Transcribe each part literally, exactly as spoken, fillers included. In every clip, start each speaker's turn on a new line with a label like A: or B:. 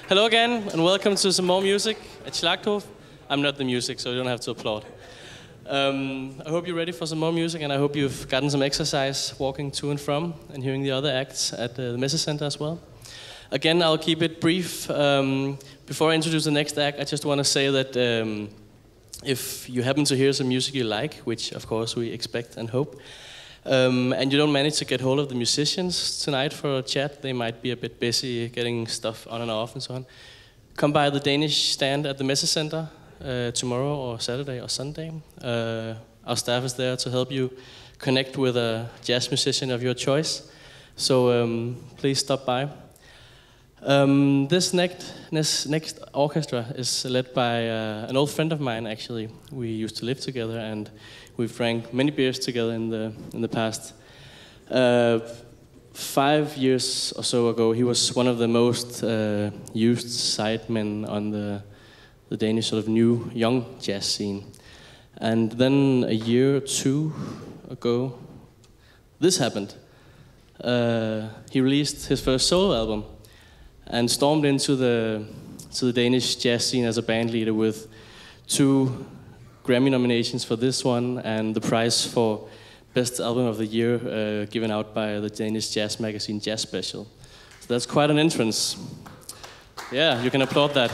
A: Hello again, and welcome to some more music at Schlaghof. I'm not the music, so you don't have to applaud. Um, I hope you're ready for some more music, and I hope you've gotten some exercise walking to and from and hearing the other acts at the Messe Center as well. Again, I'll keep it brief. Um, before I introduce the next act, I just want to say that um, if you happen to hear some music you like, which of course we expect and hope, Um, and you don't manage to get hold of the musicians tonight for a chat, they might be a bit busy getting stuff on and off and so on. Come by the Danish stand at the Messe Center uh, tomorrow or Saturday or Sunday. Uh, our staff is there to help you connect with a jazz musician of your choice. So um, please stop by. Um, this next, next, next orchestra is led by uh, an old friend of mine, actually. We used to live together, and we drank many beers together in the in the past. Uh, five years or so ago, he was one of the most uh, used sidemen on the the Danish sort of new young jazz scene. And then a year or two ago, this happened. Uh, he released his first solo album and stormed into the to the Danish jazz scene as a band leader with two Grammy nominations for this one and the prize for Best Album of the Year uh, given out by the Danish jazz magazine Jazz Special. So that's quite an entrance. Yeah, you can applaud that.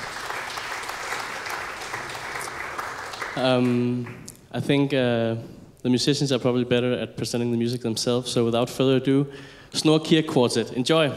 A: Um, I think uh, the musicians are probably better at presenting the music themselves, so without further ado, Snorre Kirk Quartet. Enjoy!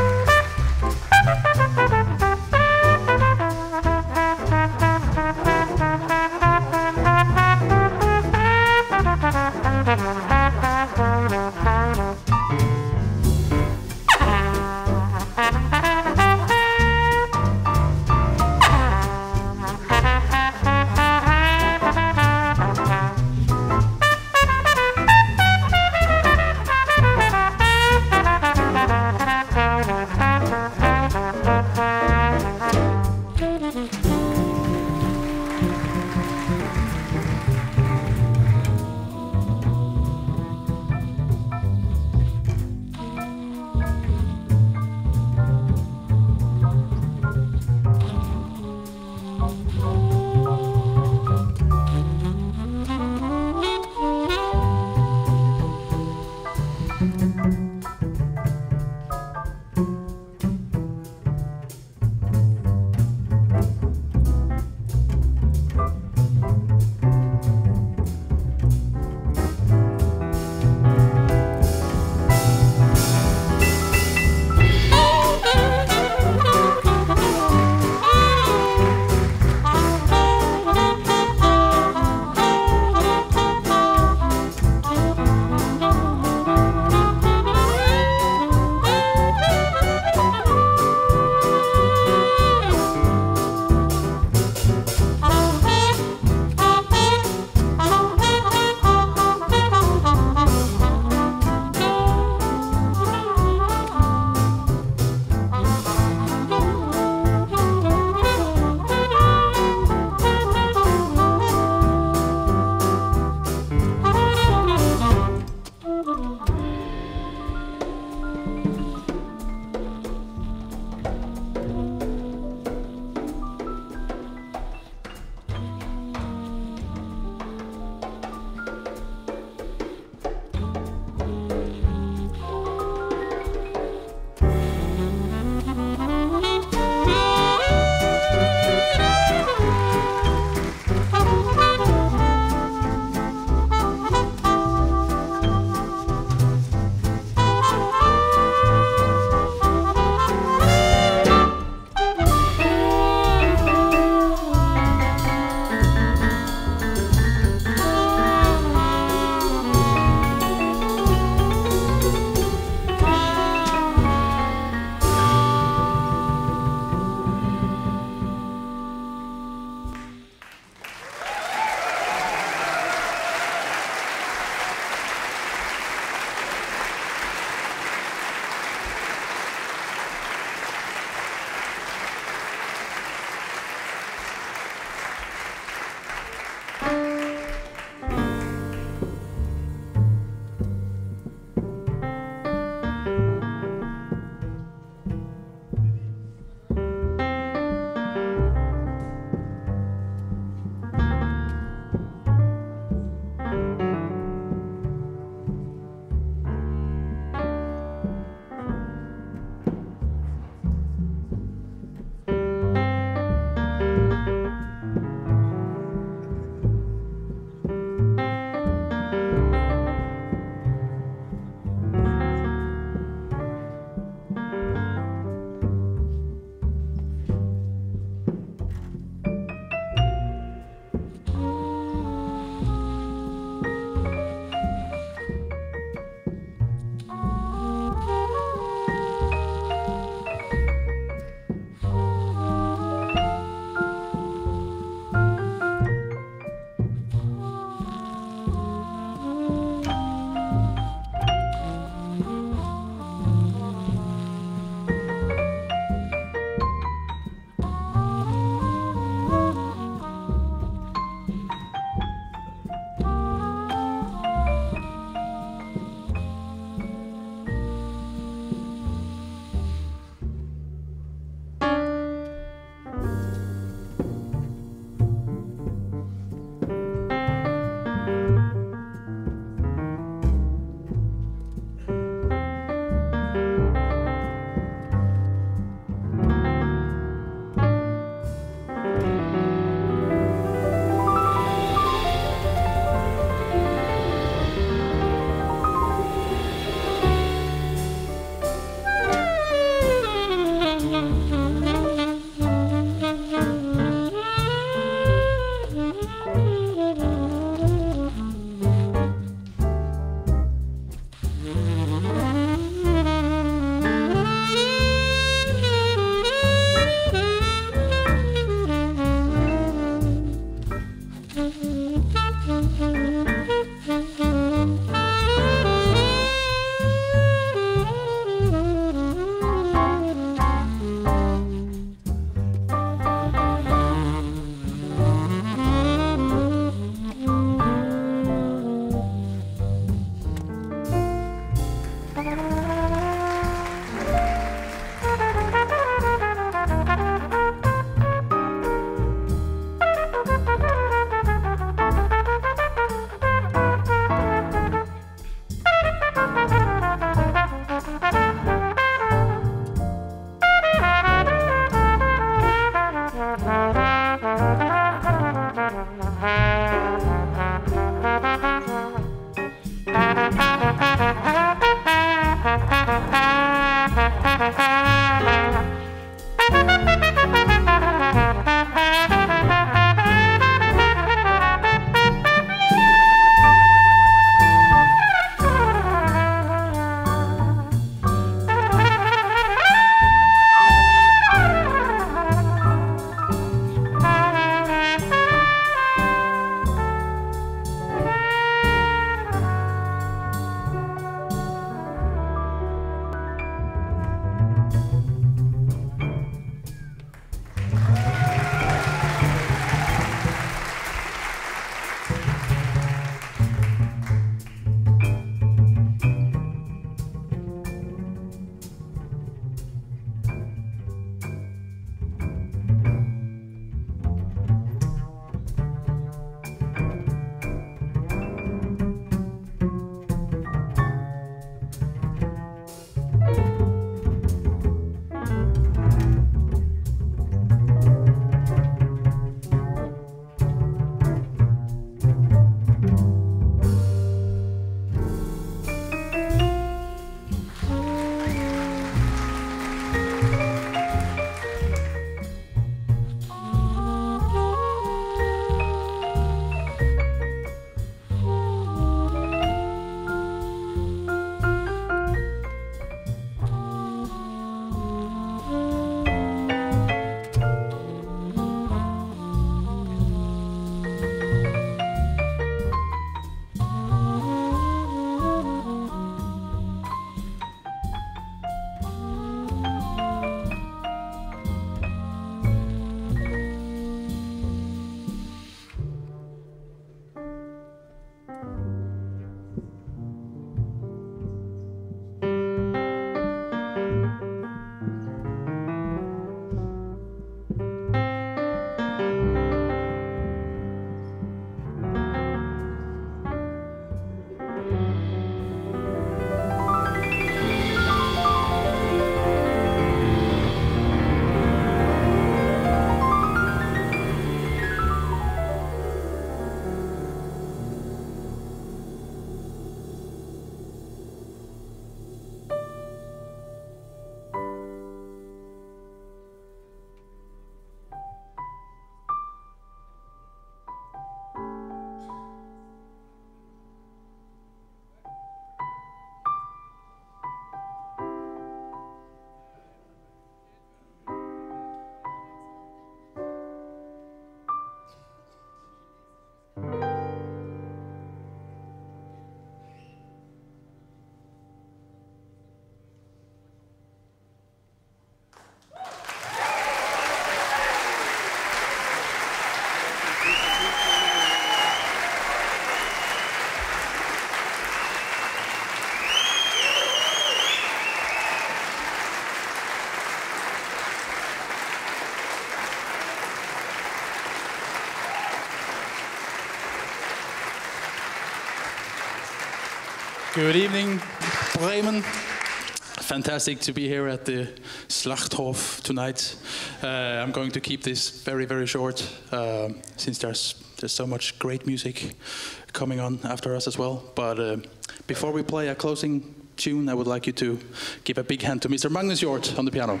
B: Good evening, Bremen. Fantastic to be here at the Schlachthof tonight. Uh, I'm going to keep this very, very short, uh, since there's there's so much great music coming on after us as well. But uh, before we play a closing tune, I would like you to give a big hand to Mister Magnus Hjort on the piano.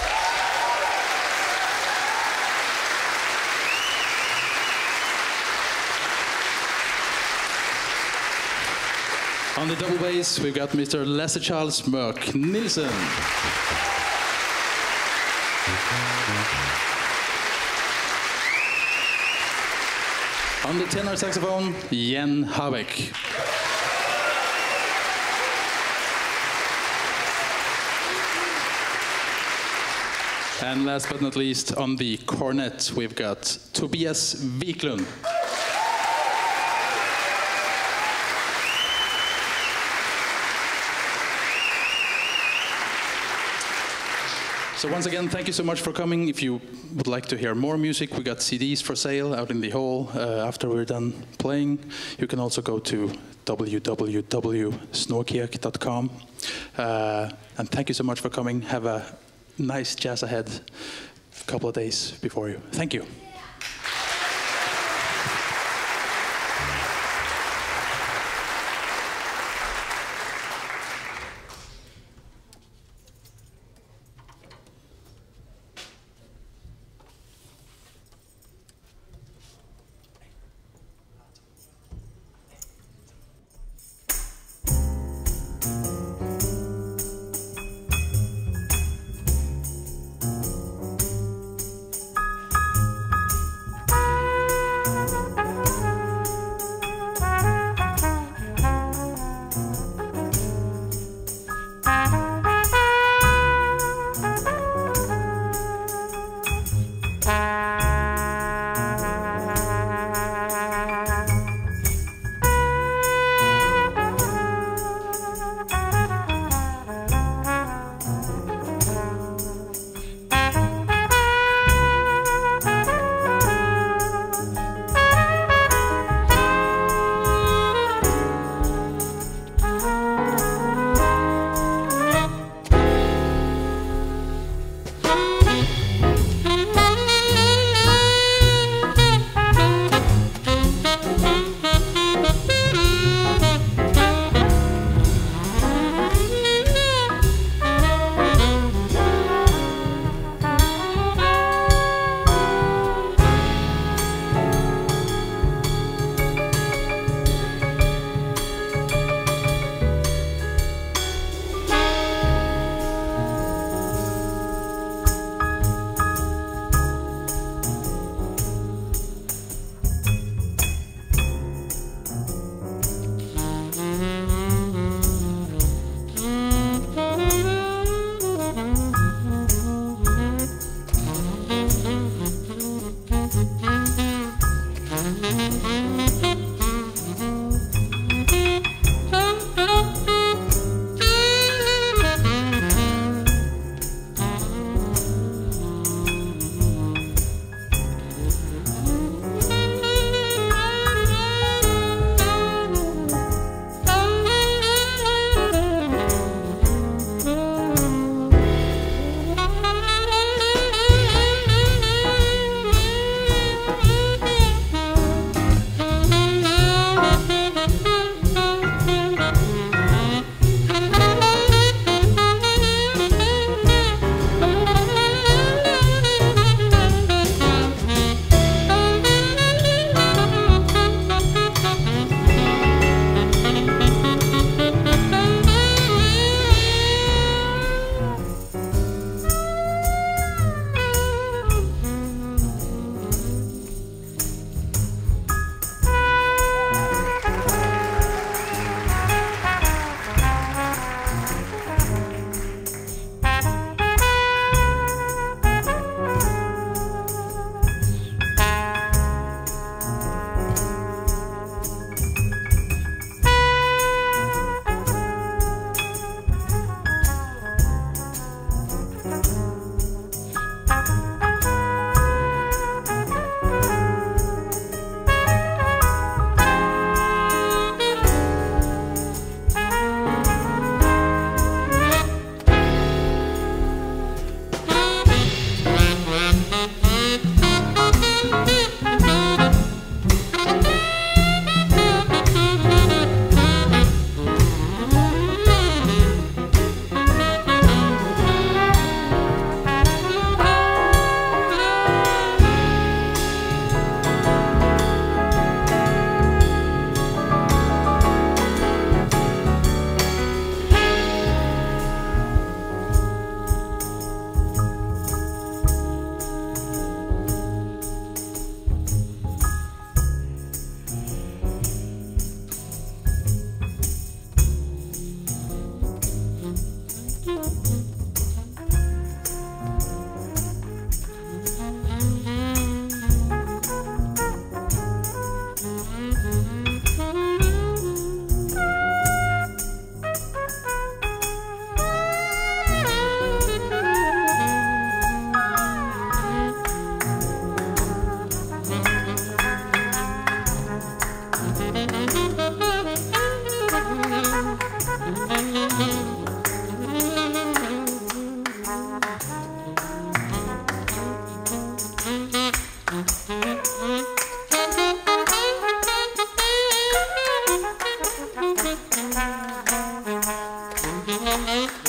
B: On the double bass, we've got Mister Lasse Charles Mørk Nielsen. On the tenor saxophone, Jan Habeck. And last but not least, on the cornet, we've got Tobias Wiklund. So once again, thank you so much for coming. If you would like to hear more music, we got C Ds for sale out in the hall uh, after we're done playing. You can also go to w w w dot snorkirk dot com. Uh, and thank you so much for coming. Have a nice jazz ahead, a couple of days before you. Thank you.
A: Thank you.